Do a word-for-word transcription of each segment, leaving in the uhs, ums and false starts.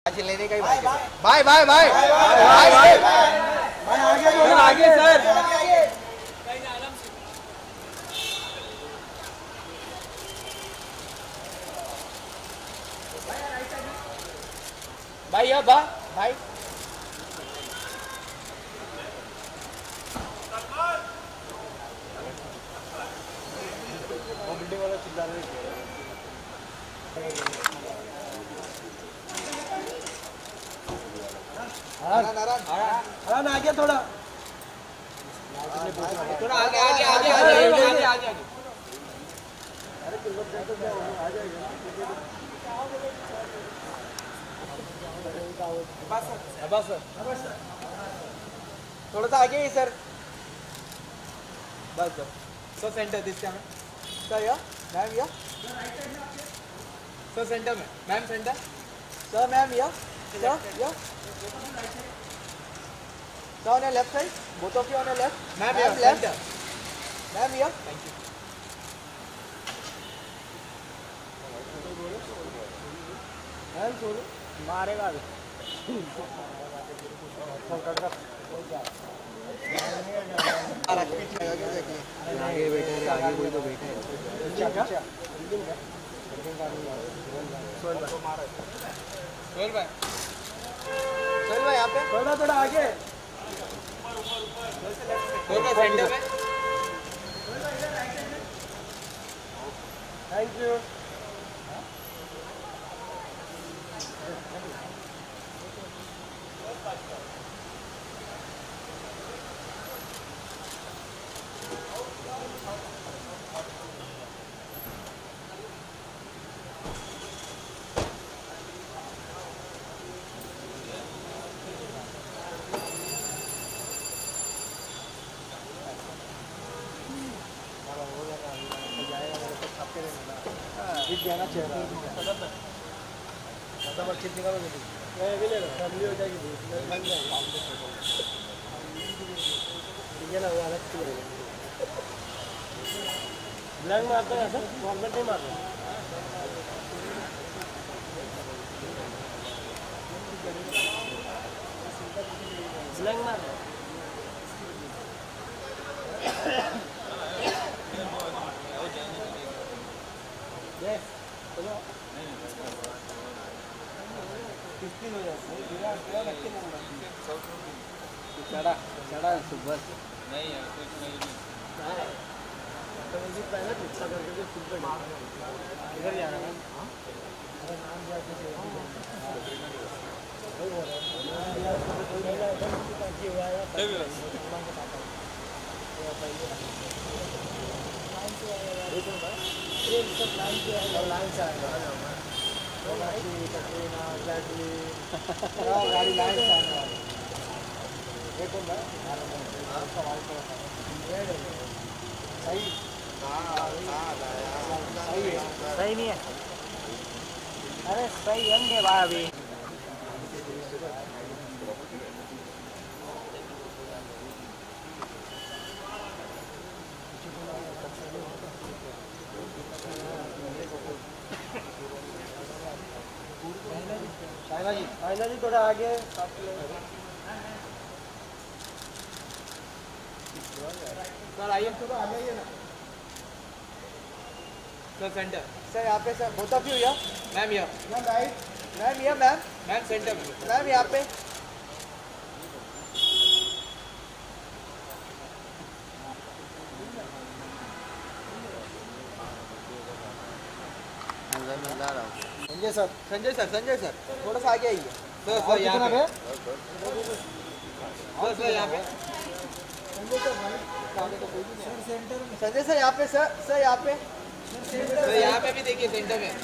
आज लेने का ही भाई भाई भाई भाई भाई भाई आगे आगे सर भाई अब भाई वो बिल्डिंग वाला चिल्ला रहे हैं आराम आ गया थोड़ा थोड़ा आगे आगे आगे आगे आगे आगे अरे आ जाएगा बस बस बस थोड़ा सा आगे ही सर बस बस so centre this camera sir या मैम या सर सेंटर में मैम सेंटर सर मैम या सर या So on your left side, both of you on your left. Ma'am, ma'am left. Ma'am here. Thank you. Ma'am छोड़ो. मारेगा अभी. आगे बैठे हैं, आगे कोई तो बैठे हैं. क्या क्या? सोल भाई. सोल भाई. सोल भाई यहाँ पे. थोड़ा थोड़ा आगे. सेंटर में थैंक यू जाना चेहरा मतलब अच्छी निकालोगे मैं भी ले लो फैमिली हो जाएगी बन जाएगी ठीक है ना वो अलग से रहेगा ब्लैंक मारता है सर फॉर्मेट नहीं मारता ब्लैंक मार yes फिफ्टीन हो जाए विराट क्या लगते हैं चढ़ा चढ़ा सुबह नहीं है कुछ नहीं तो मुझे पहले पिक्चर करके जो फुल पे इधर जा रहा है अरे नाम जाके से वही बोल रहा है कोई मेरा एकदम की हुआ है पहले एक ये सब लाइन से है लाइन से आएगा वो गाड़ी कटरीना ग्लैडली गाड़ी लाइन से आने वाली ये कौन है आपका वाइफ है सही हां सही है सही नहीं है अरे सही यंग है भाई अभी आइना जी आइना जी थोड़ा आगे सर आइए थोड़ा आगे आइए ना सर सेंटर सर यहाँ पे सर बोथ ऑफ यू या मैम या मैम राइट मैम या मैम मैम सेंटर मैम यहाँ पे Sanjay sir Sanjay sir Sanjay sir थोड़ा सा आगे आइए सर सर यहाँ पे सर सर यहाँ पे संजय सर यहाँ पे सर सर यहाँ पे सर यहाँ पे भी देखिए सेंटर में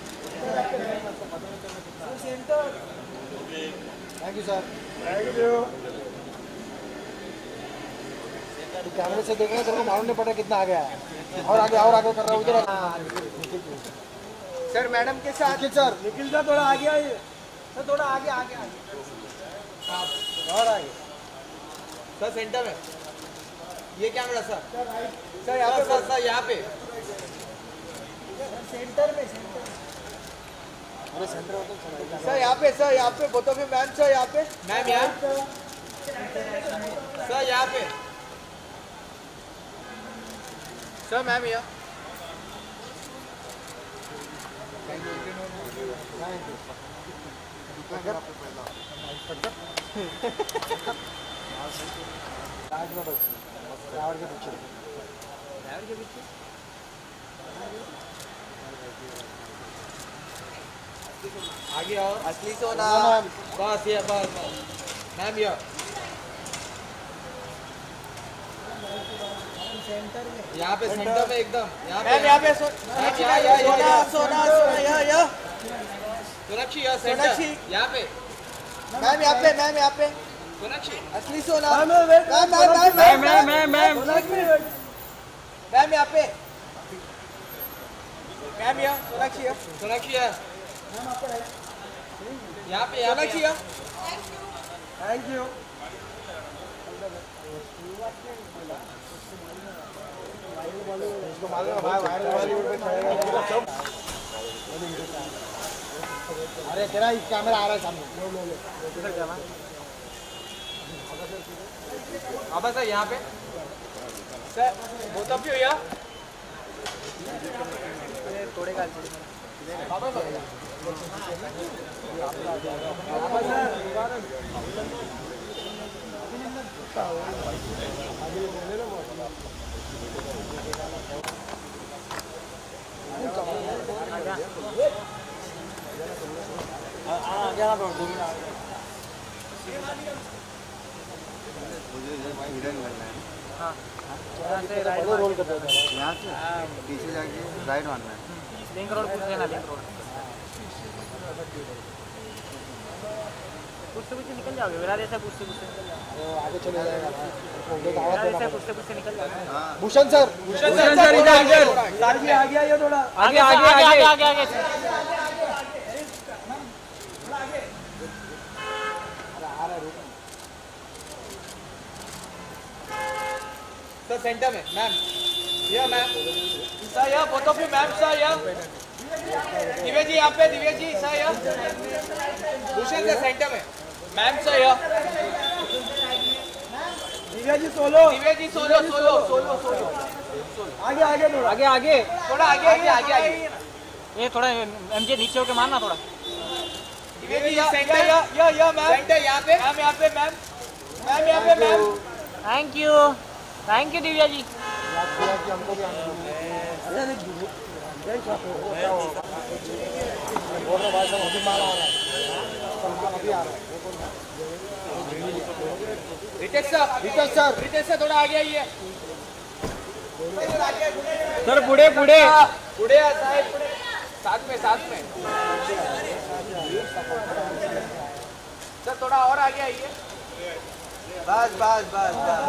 centre thank you sir thank you कैमरे से देख रहे हैं तेरे को मालूम नहीं पड़ा कितना आगे आया और आगे और आगे कर रहा हूँ उधर सर मैडम के साथ सर निखिल सर थोड़ा आगे आइए सर थोड़ा आगे आगे आगे और आगे सर सेंटर में ये कैमरा सर सर यहाँ पे सर सर यहाँ पे सेंटर में सेंटर सर यहाँ पे, सर यहाँ पे, both of you ma'am, sir यहाँ पे, मैम यहाँ, सर यहाँ पे, सर मैम यहाँ। आगे आओ, असली सोना, बस ये बस मैम ये यहाँ पे सेंटर में एकदम, यहाँ पे यहाँ पे सोना सोना सोना यहाँ यहाँ सोनाक्षी यहाँ सेंटर यहाँ पे मैम यहाँ पे मैम यहाँ पे सोनाक्षी असली सोना ma'am ma'am ma'am ma'am ma'am ma'am ma'am यहाँ पे मैम यहाँ सोनाक्षी यहाँ सोनाक्षी यहाँ यहाँ पे सोनाक्षी यहाँ थैंक यू। अरे तेरा कैमरा आ रहा है सामने, लो लो लो इधर क्या है अब सर यहाँ पे सर बोथ ऑफ यू या थोड़े काल बाबा सर रोल कर यहाँ से पीछे जाके राइट मारना है, लिंक रोड पूछ लेना, लिंक रोड पूछते पूछते निकल जाओगे, विराट ऐसा पूछते पूछते निकल जाओगे, आगे चले जाएगा, ऐसे पूछते पूछते निकल जाओगे। भूषण सर, भूषण सर इधर इधर आगे आगे आइए, थोड़ा आगे आगे आगे आगे आगे सर सेंटर में मैम, या मैम सर या both of you ma'am sir या दिव्या जी यहाँ पे, दिव्या जी सर या भूषण सर सेंटर में मैम सर या Divya ji solo, Divya ji solo solo solo solo आगे आगे थोड़ा आगे आगे थोड़ा आगे आगे आगे आगे ये थोड़ा एमजे नीचे होके मारना थोड़ा। दिव्या जी सेंटर या या या मैम सेंटर यहाँ पे मैम यहाँ पे मैम मैम यहाँ पे ma'am thank you thank you Divya ji. हमको भी Ritesh sir, Ritesh sir, Ritesh sir थोड़ा आगे आइए सर, पुढे पुढे पुढे साहेब, साथ में साथ में सर थोड़ा और आगे आइए, बस बस बस बस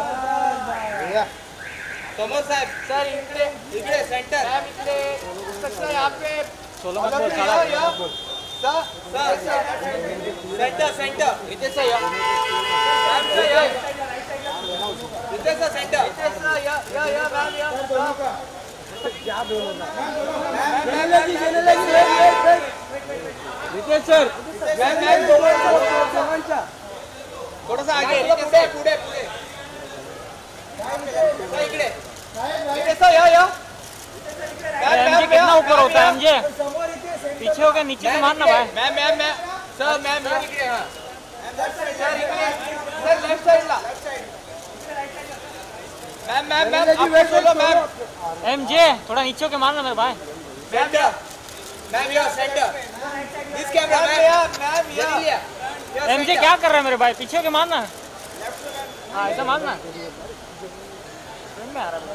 समोर साहेब सर इकडे इकडे सेंटर मैम इकडे सर यहाँ पे सोलो मत बोल साला सर सर सेंटर सेंटर इधर से या मैम सर या इधर से सेंटर इधर से या या या मैम या क्या बोल रहा है मैम लगी देने लगी रितेश सर मैम मैम थोड़ा सा आगे पुढे पुढे पुढे इकडे इकडे सर या या एमजे कितना ऊपर होता है एमजे पीछे हो गया नीचे से मारना भाई ma'am ma'am ma'am sir ma'am ma'am इकडे हां सर इकडे सर लेफ्ट साइड ला मैम मैम मैम आप बोलो मैम एमजे थोड़ा नीचे होके मारना मेरे भाई मैम मैम या centre this camera ma'am ma'am या एमजे क्या कर रहा है मेरे भाई, पीछे होके मारना, हाँ ऐसा मारना में आ रहा है।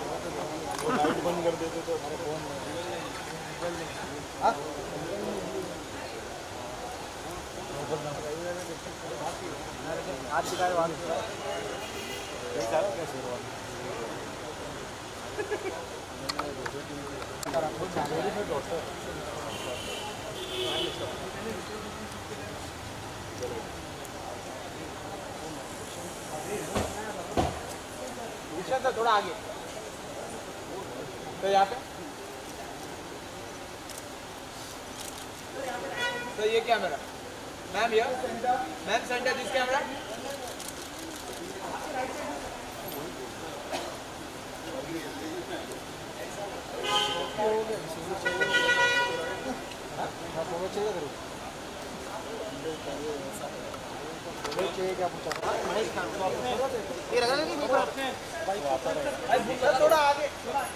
बंद कर देते तो हमारे फोन में हाथ दिखाए वहाँ से थोड़ा आगे तो यहाँ पे तो ये कैमरा मैम ये मैम सेंटर दिस कैमरा क्या पूछा ये लगा नहीं थोड़ा आगे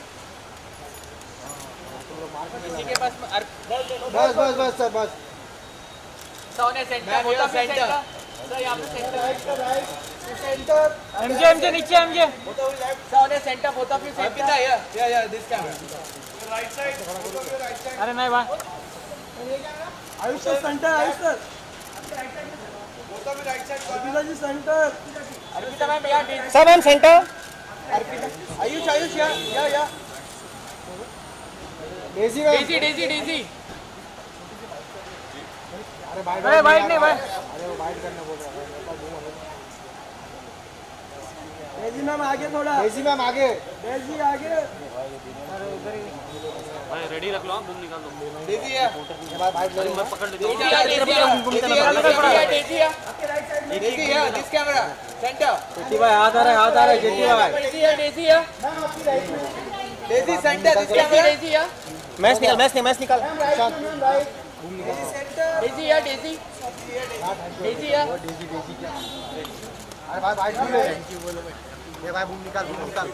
किसी के पास बस बस बस सर बस सोने सेंटर बोला सेंटर सर यहां पे सेंटर सेंटर एमजे एमजे नीचे एमजे सोने centre both of you same पिता या या या दिस कैमरा राइट साइड अरे नहीं भाई Ayush sir centre Ayush sir both of you right side Arpita ji centre Arpita ma'am यार sir ma'am centre Arpita Ayush Ayush या या या डेजी डेजी डेजी डेजी अरे बाइट अरे बाइट नहीं भाई अरे वो बाइट करना बोल रहा है डेजी मैम आगे थोड़ा डेजी मैम आगे डेजी आगे अरे उधर ही भाई रेडी रख लो आप बूम निकाल दो डेजी है भाई बाइट ले मत पकड़ ले डेजी है डेजी है बूम निकाल डेजी है डेजी है दिस कैमरा सेंटर जेटी भाई हाथ आ रहा है हाथ आ रहा है जेटी भाई डेजी है डेजी है मैम आपकी राइट में Daisy centre this camera Daisy है मैच निकाल मैच नहीं मैच निकाल बूम निकाल डेजी या डेजी डेजी या डेजी डेजी क्या अरे भाई भाई बोलो थैंक यू बोलो ये भाई बूम निकाल बूम निकाल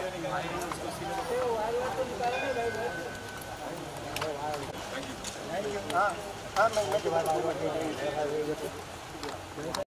हां हां मैं भाई